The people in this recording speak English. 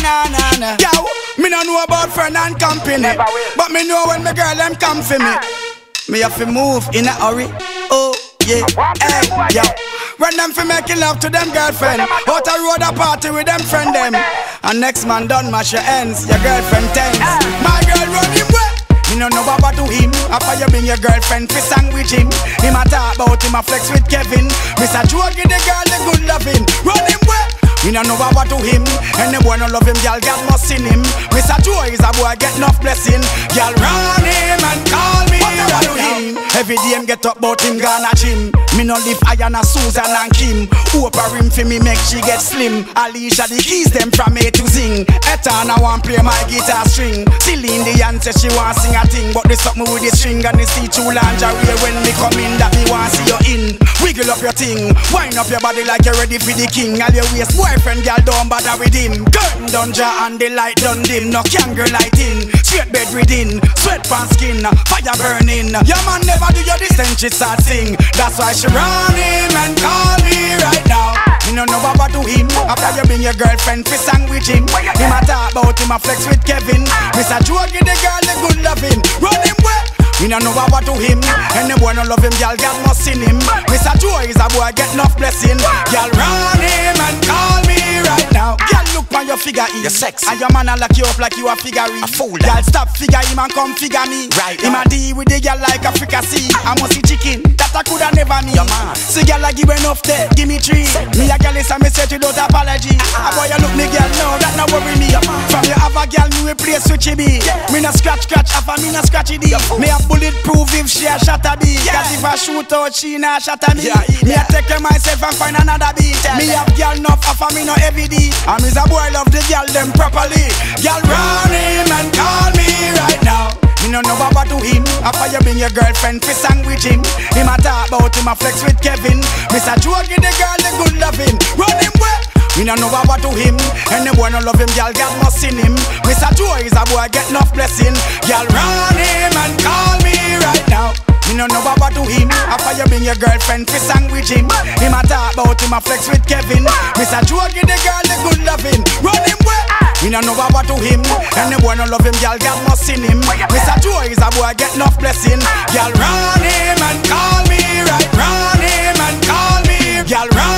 nah. Yo, me no know about friend and company, but me know when my girl them come for me. Me have to move in a hurry. Oh yeah, hey, yo. Run them for making love to them girlfriend. Out a road a party with them friend them. And next man done mash your ends, your girlfriend tense. My girl run him way. Me no know about to him. After you bring your girlfriend fi sandwich him. Him a talk about him a flex with Kevin. Mr. Joe give the girl the good loving. Run him way. Me no know about to him. And the boy no love him, girl God must sin him. Mr. Joe is a boy get enough blessing. Girl run him and call me. What about to him? Every day him get up about him gonna gym. Me no live Ayana, Susan and Kim. Oprah rim for me make she get slim. Alicia the keys them from A to Zing. Etana want play my guitar string. Celine Dion says she want sing a thing, but this something with the string and the see true lingerie when me come in that me want see you in. Wiggle up your thing, wind up your body like you're ready for the king. All your waist boyfriend girl don't bother with him. Curtain done jar and the light done dim. No candle lighting, straight bed reading, sweat pan skin, fire burning. Your man never do your this then she start sing. That's why she run him and call me right now. Me no know about to him. After you bring your girlfriend fi sandwich him. Him a talk about him a flex with Kevin. Mr. Joe give the girl the good loving. Run him way. Me no know about to him. And the boy no love him, girl God must sin him. Mr. Joe is a boy get enough blessing. Girl run him and call me right now. Girl look on your figure E. You're sexy. And your man a lock you up like you a figure E. A fool. Girl stop figure him and come figure me. Right. Him a deal with the girl like a fricassee. I must see chicken that I coulda never me. Your man. See girl I give enough there, give me 3. Me a girl is a me say without apology. A boy you look me girl now, that no worry me. From you have a girl me we play switchy B. Me no scratch, half a me no scratchy D. Me a bulletproof if she a shatter B. Cause if I shoot out she nah shatter me. Me a take care myself and find another B. Me have girl enough, half a me no heavy D. And me's a boy love the girl them properly. Girl run him and call me right now. Me no know about to him. After you bring your girlfriend fi sandwich him. Him a talk about him a flex with Kevin. Mr. Joe give the girl the good loving. Run him way. Me no know about to him. And the boy no love him, girl God must sin him. Mr. Joe is a boy get enough blessing. Girl run him and call me right now. Me no know about to him. After you bring your girlfriend fi sandwich him. Him a talk about him a flex with Kevin. Mr. Joe give the girl the good loving. Run him way. Me no know about to him. And the boy no love him, girl God must sin him. Mr. Joe is a boy get enough blessing. Girl run him and call me right. Run him and call me. Girl run